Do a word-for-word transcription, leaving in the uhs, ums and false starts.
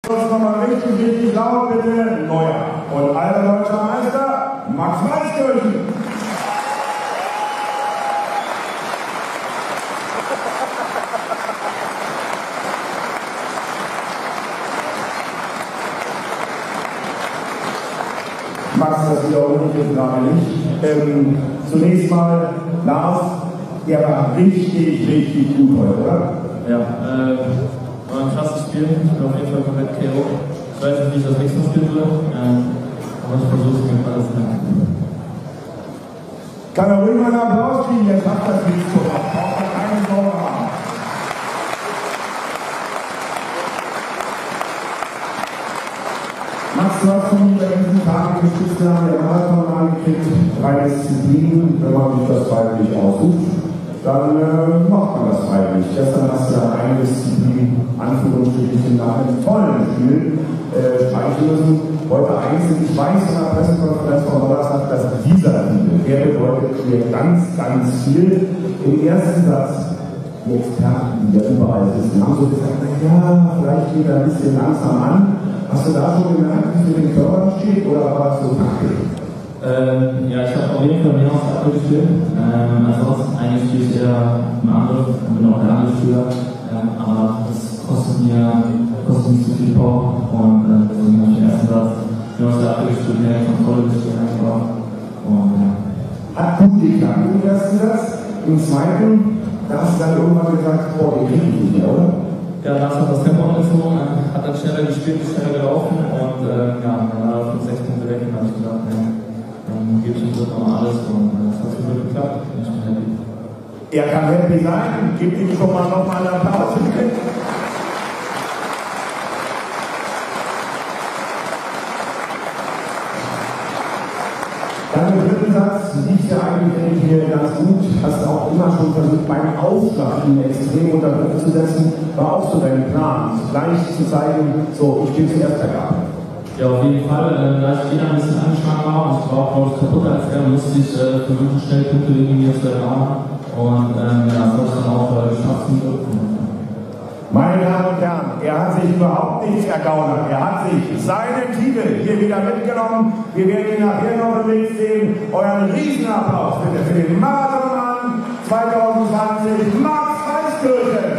Das nochmal richtig, richtig laut, bitte. Neuer. Und alter deutscher Meister, Max Weißkirchen. Max, das wiederhole ich jetzt gerade nicht. Ähm, zunächst mal, Lars, der war richtig, richtig gut heute, oder? Ja, äh, war ein krasses Spiel. Ich bin auf jeden Fall komplett K O. Ich weiß nicht, wie ich das nächste Mal spielen will, äh, aber ich versuche es mir alles zu machen. Kann er ruhig mal einen Applaus kriegen, jetzt macht das nichts so. Braucht er keine Sorge haben. Max, du hast von mir bei diesen Tagen gestützt, wir haben den Marathon angekriegt, drei Disziplinen, wenn man sich das freiwillig aussucht, dann äh, macht man das freiwillig. Gestern hast du ja eine Disziplin, Anführungsstrichen, nach einem tollen Spiel äh, streichen müssen. Heute einzeln, ich weiß von der Pressekonferenz von Donnerstag, dass dieser Titel, der bedeutet mir ganz, ganz viel. Im ersten Satz, die Experten, die ja überall sitzen, haben so gesagt, ja, vielleicht geht er ein bisschen langsam an. Hast du da schon gemerkt, wie es mit den Körpern steht, oder war es so taktisch? Ähm, ja, ich habe auf jeden Fall mehr aus der Abwehr gespielt. Ähm, ansonsten eigentlich spiele ich eher im Angriff und bin auch der Angriffsspieler. Ähm, aber das kostet mir kostet nicht zu viel Power. Und äh, deswegen habe ich den ersten Satz mehr aus der Abwehr gespielt, mehr Kontrolle gespielt einfach. Und ja. Hat gut geklappt im ersten Satz. Im zweiten, da hast du dann irgendwann gesagt, boah, den kriege ich nicht mehr, oder? Ja, Lars hat das Tempo angezogen, hat dann schneller gespielt, ist schneller gelaufen und äh, ja, dann war er fünf, sechs Punkte weg und habe ich gedacht, ja, dann gebe ich ihm so nochmal alles und äh, das hat zum Glück geklappt und ich bin happy. Er kann happy sein, gib ihm schon mal nochmal einen Applaus. Dann im dritten Satz liegt ja eigentlich hier ganz gut, hast auch immer schon versucht, beim Aufschlag ihn extrem unter Druck zu setzen, war auch so dein Plan, gleich zu zeigen, so, ich bin zuerst bergab. Ja, auf jeden Fall, äh, da ich jeder ein bisschen angeschlagen war und ich war auch, glaube ich, kaputt als er, musste ich äh, versuchen, schnell Punkte irgendwie zu erfahren und ähm, ja, das habe ich dann auch äh, geschafft zum Glück. Meine Damen und Herren, er hat sich überhaupt nichts ergaunert. Er hat sich seinen Titel hier wieder mitgenommen. Wir werden ihn nachher noch im Weg sehen. Euren Riesenapplaus bitte für den Marathonmann zwanzig zwanzig, Max Weißkirchen.